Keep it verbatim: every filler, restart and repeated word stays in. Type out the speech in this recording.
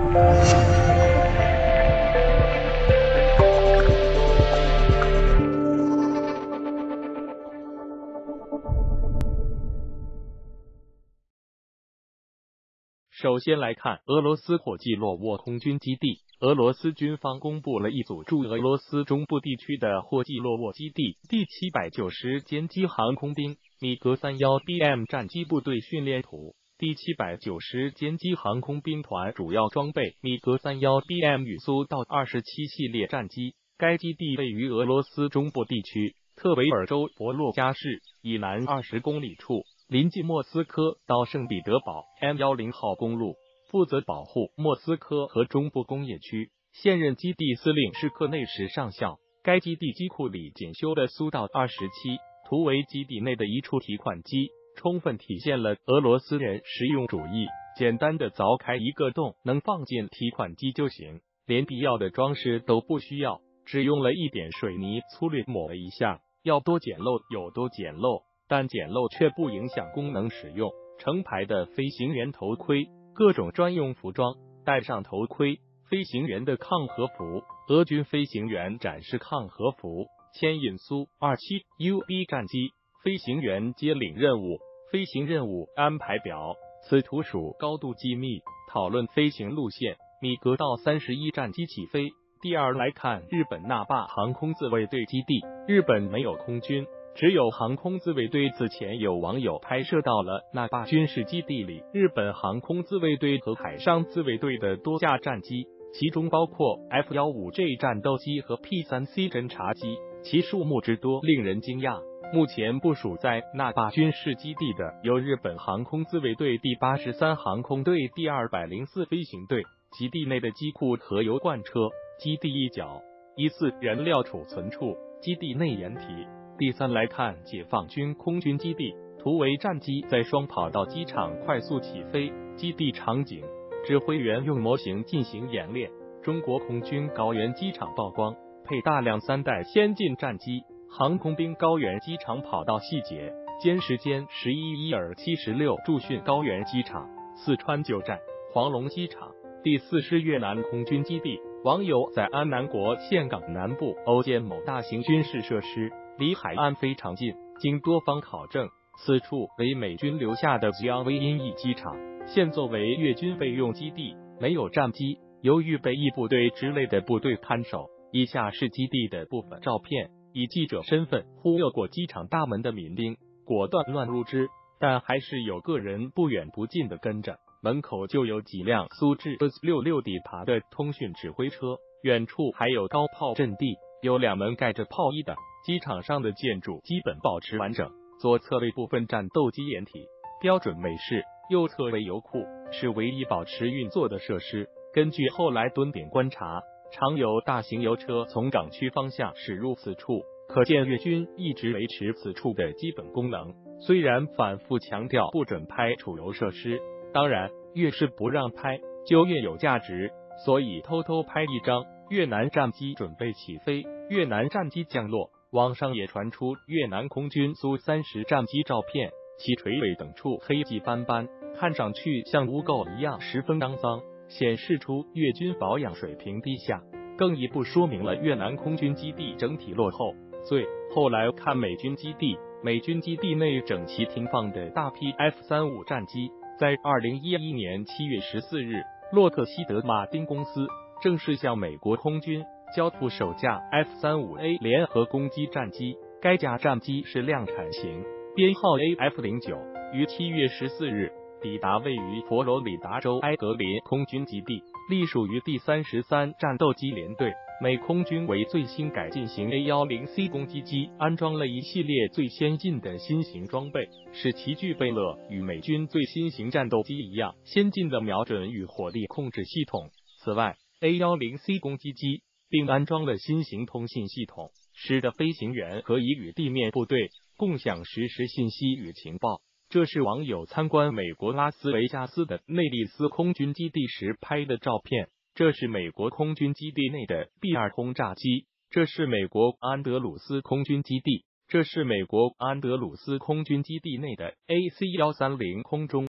首先来看俄罗斯霍季洛沃空军基地。俄罗斯军方公布了一组驻俄罗斯中部地区的霍季洛沃基地第七百九十歼击航空兵米格三十一 B M 战机部队训练图。第七百九十歼击航空兵团主要装备米格三十一 B M 与苏到二十七系列战机。该基地位于俄罗斯中部地区特维尔州博洛加市以南二十公里处，临近莫斯科到圣彼得堡 M 十零 号公路，负责保护莫斯科和中部工业区。现任基地司令是克内什上校。该基地机库里检修的苏到二十七图为基地内的一处提款机，充分体现了俄罗斯人实用主义。简单的凿开一个洞，能放进提款机就行，连必要的装饰都不需要，只用了一点水泥粗略抹了一下，要多简陋有多简陋，但简陋却不影响功能使用。成排的飞行员头盔，各种专用服装，戴上头盔，飞行员的抗核服，俄军飞行员展示抗核服，牵引苏二十七 U B 战机，飞行员接领任务，飞行任务安排表，此图属高度机密。讨论飞行路线，米格到三十一战机起飞。第二来看日本那霸航空自卫队基地。日本没有空军，只有航空自卫队。此前有网友拍摄到了那霸军事基地里日本航空自卫队和海上自卫队的多架战机，其中包括 F 十五 J 战斗机和 P 三 C 侦察机，其数目之多令人惊讶。目前部署在那霸军事基地的有日本航空自卫队第八十三航空队第二百零四飞行队。基地内的机库和油罐车，基地一角疑似燃料储存处，基地内掩体。第三来看解放军空军基地，图为战机在双跑道机场快速起飞。基地场景，指挥员用模型进行演练。中国空军高原机场曝光，配大量三代先进战机。航空兵高原机场跑道细节，歼时间十一伊尔七十六驻训高原机场，四川九站黄龙机场。第四是越南空军基地，网友在安南国岘港南部偶见某大型军事设施，离海岸非常近。经多方考证，此处为美军留下的江威因翼机场，现作为越军备用基地，没有战机，由预备役部队之类的部队看守。以下是基地的部分照片。以记者身份忽悠过机场大门的民兵果断乱入之，但还是有个人不远不近的跟着。门口就有几辆苏制 S 六六 底盘的通讯指挥车，远处还有高炮阵地，有两门盖着炮衣的。机场上的建筑基本保持完整，左侧为部分战斗机掩体，标准美式，右侧为油库，是唯一保持运作的设施。根据后来蹲点观察，常有大型油车从港区方向驶入此处，可见越军一直维持此处的基本功能。虽然反复强调不准拍储油设施，当然越是不让拍就越有价值，所以偷偷拍一张越南战机准备起飞，越南战机降落。网上也传出越南空军苏三十战机照片，其垂尾等处黑迹斑斑，看上去像污垢一样十分肮脏，显示出越军保养水平低下，更一步说明了越南空军基地整体落后。最后来看美军基地，美军基地内整齐停放的大批 F 三十五 战机，在二零一一年七月十四日，洛克希德马丁公司正式向美国空军交付首架 F 三十五 A 联合攻击战机。该架战机是量产型，编号 A F 零九，于七月十四日抵达位于佛罗里达州埃格林空军基地，隶属于第三十三战斗机联队。美空军为最新改进型 A 十 C 攻击机安装了一系列最先进的新型装备，使其具备了与美军最新型战斗机一样先进的瞄准与火力控制系统。此外 A 十 C 攻击机并安装了新型通信系统，使得飞行员可以与地面部队共享实时信息与情报。这是网友参观美国拉斯维加斯的内利斯空军基地时拍的照片。这是美国空军基地内的 B 二 轰炸机，这是美国安德鲁斯空军基地，这是美国安德鲁斯空军基地内的 A C 一三零空中